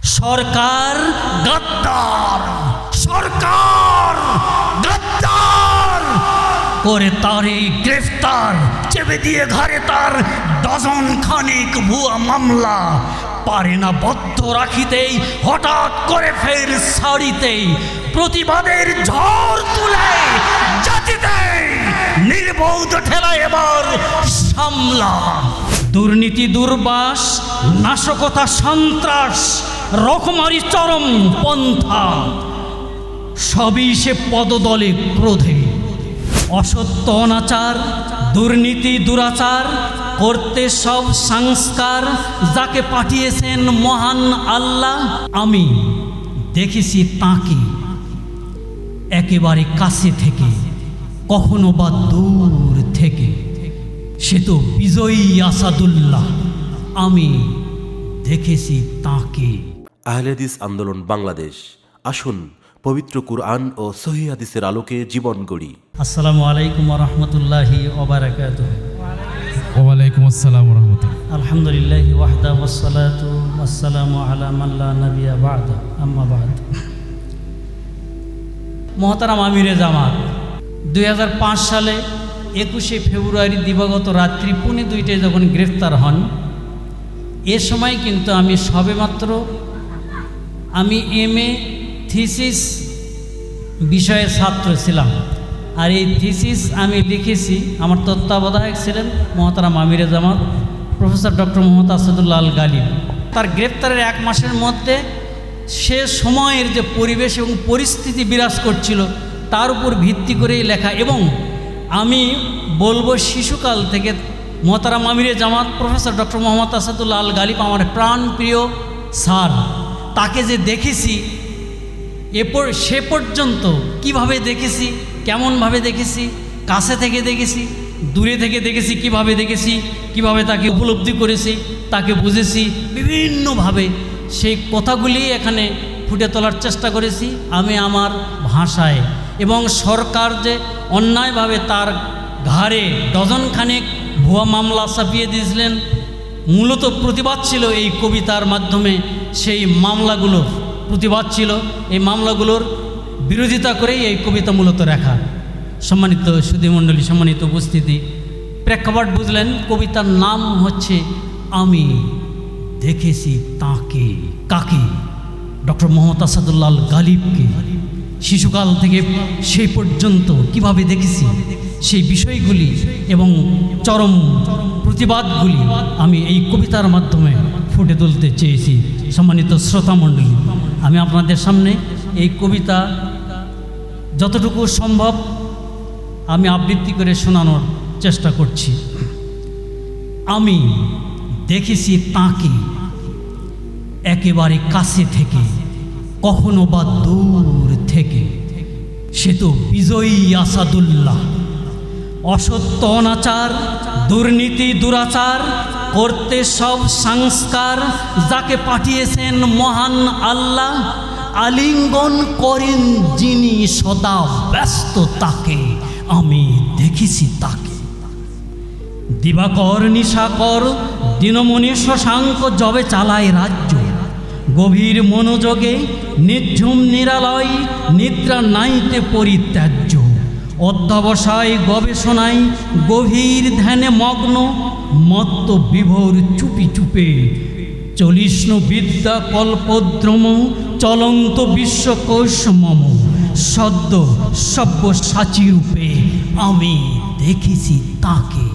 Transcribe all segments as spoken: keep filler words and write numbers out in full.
সরকার গাদ্দার, সরকার গাদ্দার করে তারে গ্রেফতার, চেপে দিয়ে ঘাড়ে তার ডজন খানিক ভুয়া মামলা। পারে না বদ্ধ রাখিতেই হঠাৎ করে ফের সারিতেই প্রতিবাদের ঝড় তুলে জাতিতে নির্বোধ ঠেলা এবার সামলা। দুর্নীতি, দুর্বাস, নাশকতা, সন্ত্রাস, রকমারি চরম পন্থা সবই সে পদদলে ক্রোধে। অসত্য, অনাচার, দুর্নীতি, দুরাচার করতে সব সংস্কার যাকে পাঠিয়েছেন মহান আল্লাহ। আমি দেখেছি তাকে একেবারে কাছে থেকে, কখনো বা দূর থেকে। সে তো বিজয়ী আসাদুল্লাহ, আমি দেখেছি তাকে। আহলে হাদিস আন্দোলন বাংলাদেশ, আসুন পবিত্র কুরআন ও সহিহ হাদিসের আলোকে জীবন গড়ি। আসসালামু আলাইকুম ওয়া রাহমাতুল্লাহি ওয়া বারাকাতুহু। ওয়া আলাইকুম আসসালাম ওয়া রাহমাতুল্লাহ। আলহামদুলিল্লাহি ওয়াহদা ওয়াসসালাতু ওয়াসসালামু আলা মান লা নাবিয়্যা বা'দা, আম্মা বা'দ। মহতারাম আমিরে জামাত, দুই হাজার পাঁচ সালে একুশে ফেব্রুয়ারি দিবাগত রাত্রি পৌনে দুইটায় যখন গ্রেফতার হন, এ সময় কিন্তু আমি সবেমাত্র আমি এম এ থিসিস বিষয়ের ছাত্র ছিলাম। আর এই থিসিস আমি লিখেছি, আমার তত্ত্বাবধায়ক ছিলেন মহতারাম আমিরে জামাত প্রফেসর ডক্টর মোহাম্মদ আসাদুল্লাহ আল গালিব। তার গ্রেপ্তারের এক মাসের মধ্যে সে সময়ের যে পরিবেশ এবং পরিস্থিতি বিরাজ করছিল তার উপর ভিত্তি করেই লেখা। এবং আমি বলবো শিশুকাল থেকে মহতারাম আমিরে জামাত প্রফেসর ডক্টর মোহাম্মদ আসাদুল্লাহ আল গালিব আমার প্রাণপ্রিয় স্যার। তাকে যে দেখেছি এরপর সে পর্যন্ত কিভাবে দেখেছি, কেমনভাবে দেখেছি, কাছে থেকে দেখেছি, দূরে থেকে দেখেছি, কিভাবে দেখেছি, কিভাবে তাকে উপলব্ধি করেছি, তাকে বুঝেছি, বিভিন্নভাবে সেই কথাগুলি এখানে ফুটে তোলার চেষ্টা করেছি আমি আমার ভাষায়। এবং সরকার যে অন্যায়ভাবে তার ঘাড়ে ডজন খানেক ভুয়া মামলা চাপিয়ে দিয়েছিলেন, মূলত প্রতিবাদ ছিল এই কবিতার মাধ্যমে। সেই মামলাগুলো প্রতিবাদ ছিল, এই মামলাগুলোর বিরোধিতা করেই এই কবিতা মূলত লেখা। সম্মানিত সুধীমণ্ডলী, সম্মানিত উপস্থিতি, প্রেক্ষাপট বুঝলেন। কবিতার নাম হচ্ছে আমি দেখেছি তাকে। কাকে? ডক্টর মোহাম্মদ আসাদুল্লাহ আল গালিবকে। শিশুকাল থেকে সেই পর্যন্ত কিভাবে দেখেছি সেই বিষয়গুলি এবং চরম প্রতিবাদগুলি আমি এই কবিতার মাধ্যমে ফুটে তুলতে চেয়েছি। সম্মানিত শ্রোতামণ্ডলী, আমি আপনাদের সামনে এই কবিতা যতটুকু সম্ভব আমি আবৃত্তি করে শোনানোর চেষ্টা করছি। আমি দেখেছি তাকে একেবারে কাছে থেকে, কখনো বা দূর থেকে। সে তো বিজয়ী আসাদুল্লাহ। অসত্য, অনাচার, দুর্নীতি, দুরাচার করতে সব সংস্কার যাকে পাঠিয়েছেন মহান আল্লাহ। আলিঙ্গন করেন যিনি সদা ব্যস্ত তাকে, আমি দেখেছি তাকে। দিবাকর, নিশাকর, দিনমণি, শশাঙ্ক যবে চালায় রাজ্য, গভীর মনোযোগে নির্ঝুম নিরালয়, নিদ্রা নাইতে পরিত্যাজ্য। অধ্যবসায় গবেষণায় গভীর ধ্যানে মগ্ন, মত্ত বিভোর চুপি চুপে। চলিষ্ণ বিদ্যা কল্পদ্রম, চলন্ত বিশ্বকোষ মম। সদ্য সব্যসাচী রূপে আমি দেখেছি তাকে।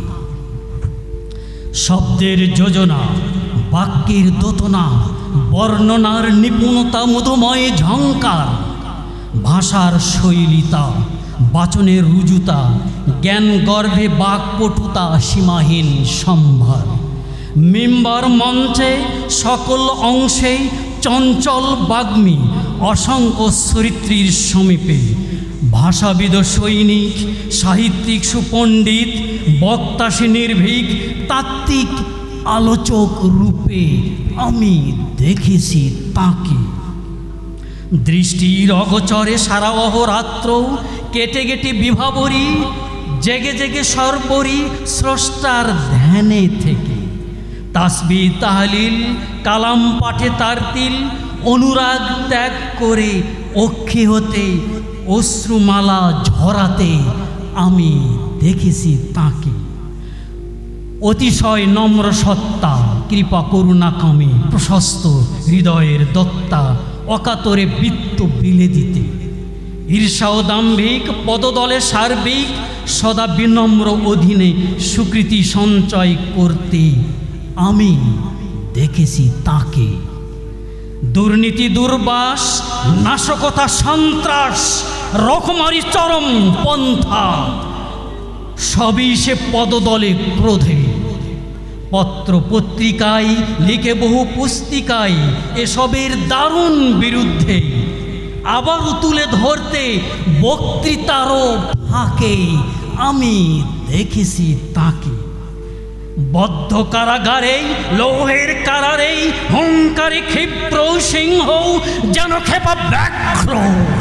শব্দের যোজনা, বাক্যের দোতনা, বর্ণনার নিপুণতা, মধুময় ঝঙ্কার, ভাষার শৈলিতা, বাচনের রুজুতা, জ্ঞান গর্ভে বাকপটুতা, সীমাহীন সম্ভার। মিম্বার মঞ্চে সকল অংশে চঞ্চল বাগ্মী, অসংখ্য চরিত্রীর সমীপে। ভাষাবিদ সৈনিক, সাহিত্যিক সুপণ্ডিত, বক্তা সে নির্ভীক, তাত্ত্বিক আলোচক রূপে আমি দেখেছি তাকে। দৃষ্টির অগোচরে সারা অহরাত্র কেটে কেটে বিভাবরী, জেগে জেগে সর্বরী স্রষ্টার ধ্যানে থেকে। তাসবিহ, তাহলিল, কালাম পাঠে তার তিল, অনুরাগ ত্যাগ করে অক্ষি হতে অশ্রুমালা ঝরাতে আমি দেখেছি তাকে। অতিশয় নম্র সত্তা, কৃপা করুণা কামে প্রশস্ত হৃদয়ের দত্তা, অকাতরে বৃত্ত বিলে দিতে, ঈর্ষা ও দাম্ভিক পদদলে সার্বিক সদা বিনম্র অধীনে স্বীকৃতি সঞ্চয় করতে আমি দেখেছি তাকে। দুর্নীতি দুর্বাস, নাশকতা সন্ত্রাস, রকমারি চরম পন্থা সবই সে পদদলে ক্রোধে। পত্র পত্রিকায় লিখে বহু পুস্তিকায় এসবের দারুণ বিরুদ্ধে, আবারও তুলে ধরতে বক্তৃতারও ফাঁকে আমি দেখেছি তাকে। বদ্ধ কারাগারেই লৌহের কারারেই হুঙ্কারে ক্ষিপ্র সিংহ যেন খেপা ব্যাঘ্র,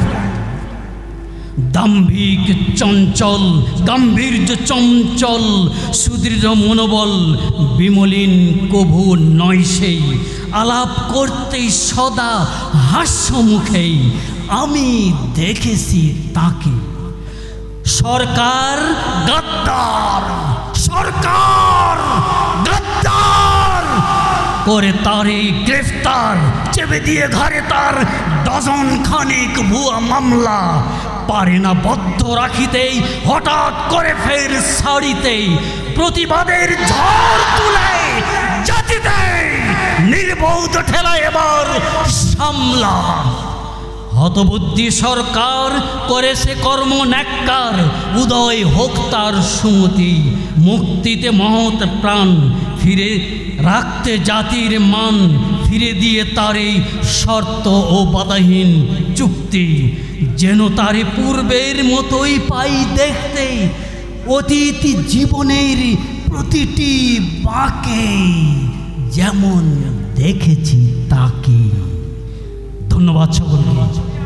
দাম্ভিক চঞ্চল গাম্ভীর্য চঞ্চল সুদৃঢ় মনোবল বিমলিন কভু নয় সেই, আলাপ করতেই সদা হাস্যমুখেই আমি দেখেছি তাকে। সরকার গাদ্দার, সরকার গাদ্দার করে তারে গ্রেফতার, চেপে দিয়ে ঘাড়ে তার ডজন খানিক ভুয়া মামলা, পারে না বদ্ধ রাখিতেই হঠাৎ করে ফের ছাড়িতেই, প্রতিবাদের ঝড় তুলে জাতিতে নির্বোধ ঠেলা এবার সামলা। হতবুদ্ধি সরকার করেছে কর্ম ন্যাক্কার, উদয় হোক তার সুমতি, মুক্তিতে মহৎ প্রাণ ফিরে রাখতে জাতির মান, ফিরে দিয়ে তার এই শর্ত ও বাধাহীন চুক্তি, যেন তারে পূর্বের মতোই পাই দেখতে অতীত জীবনের প্রতিটি বাঁকে, যেমন দেখেছি তাকে। ধন্যবাদ সকলকে।